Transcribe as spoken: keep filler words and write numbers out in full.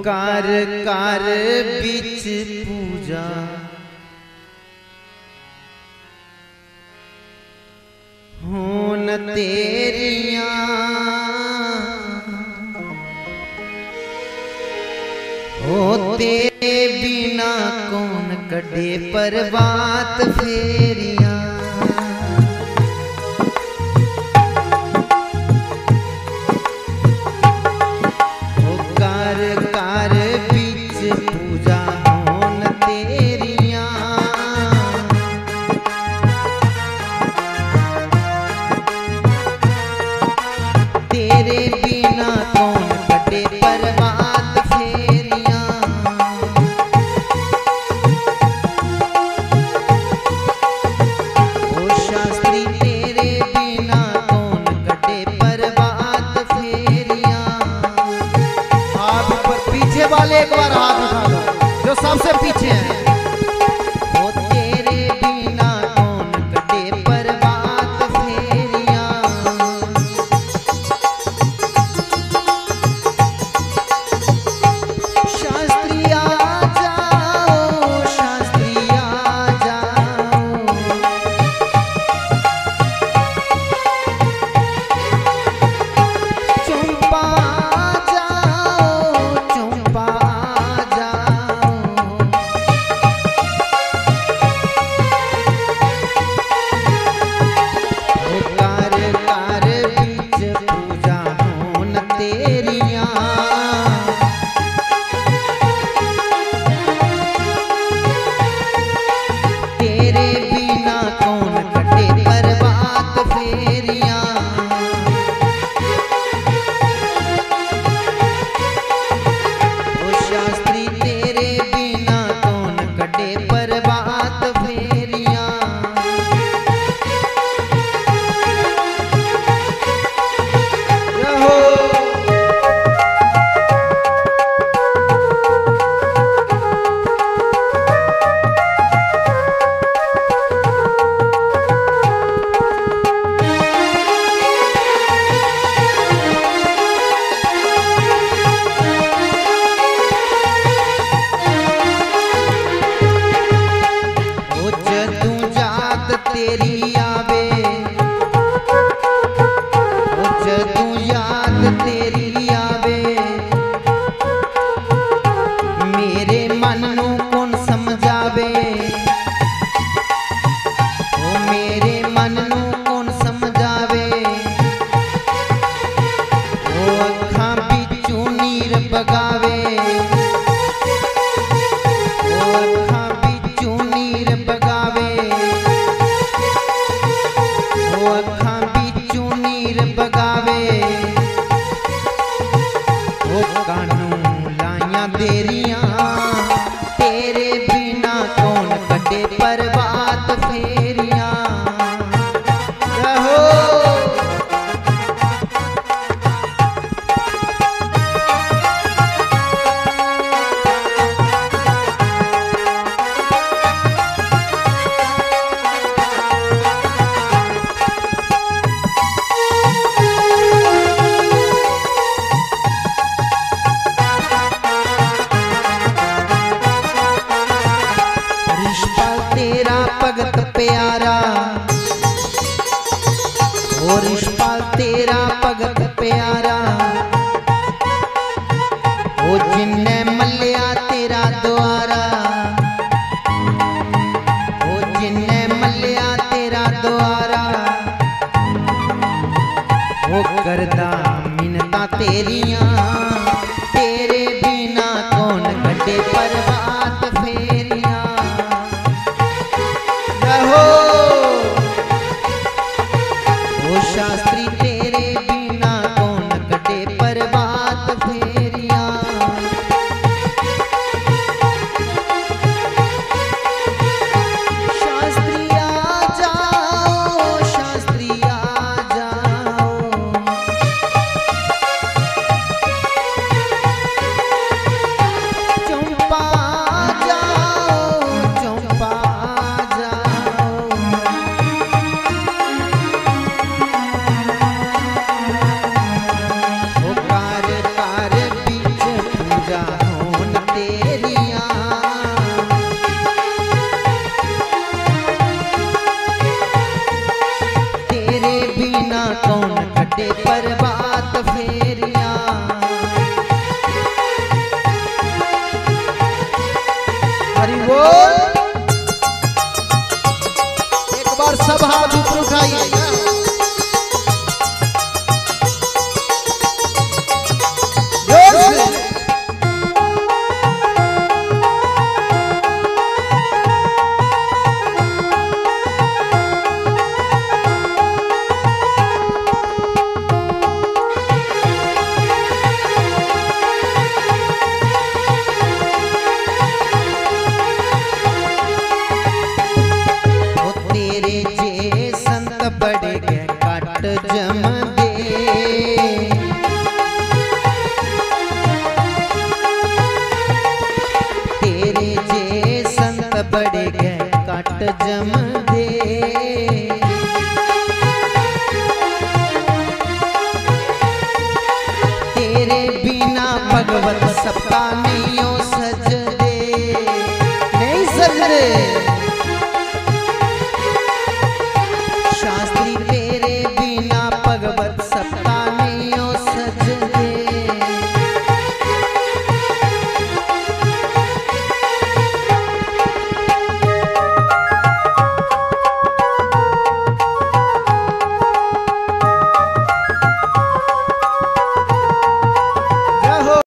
Car car बिच पूजा होन तेरियां हो तेरे बिना कौन कटे परवात फेरियां हो कार कार बिच पूजा होन तेरियां तेरे बिना कौन कटे परवात फेरियां ओ शास्त्री तेरे बिना कौन कटे परवात फेरियां। आप ऊपर पीछे वाले एक बार हाथ उठा दो जो सबसे पीछे हैं। ओ तेरे बिना कौन कटे परवात फेरियां शास्त्री आ जाओ शास्त्री आ जाओ चुम्पा जाओ चुम्पा जाओ ओ कार कार बीच पूजा होन तेरियां तेरे बिना कौन कटे परवात फेरियां ओ शास्त्री तेरे बिना कौन कटे परवात फेरियां रहो ओ जदू याद तेरी आवे ओ जदू याद तेरी आवे मेरे मन नू कौन समझावे ओ मेरे मन नू कौन समझावे ओ अखां बिचू नीर बगावे ओ अखां बिचू नीर बगावे ओ अखां बिचू नीर बगावे ओ कानू लाइयां देरियां तेरे बिना कौन कटे परवात फेरियां रहो रिश्पाल तेरा भगत प्यारा ओ रिश्पाल तेरा भगत प्यारा ओ जिन्ने मल्लिया तेरा द्वारा ओ जिन्ने मल्लिया तेरा द्वारा ओ करदा मिन्नतां तेरियां तेरे बिना कौन कटे परवात फेरियां रहो ओ शास्त्री तेरे बिना कौन कटे परवात फेरियां शास्त्री आ जाओ शास्त्री आ जाओ चुम्पा कौन कटे प्रभात फेरियां। हरि बोल। एक बार सब हाथ ऊपर उठाइए। बड़े गए काट जम दे, तेरे जे संत बड़े गए काट जम दे। तेरे बिना भगवत सपना नहीं सज दे, नहीं सज दे।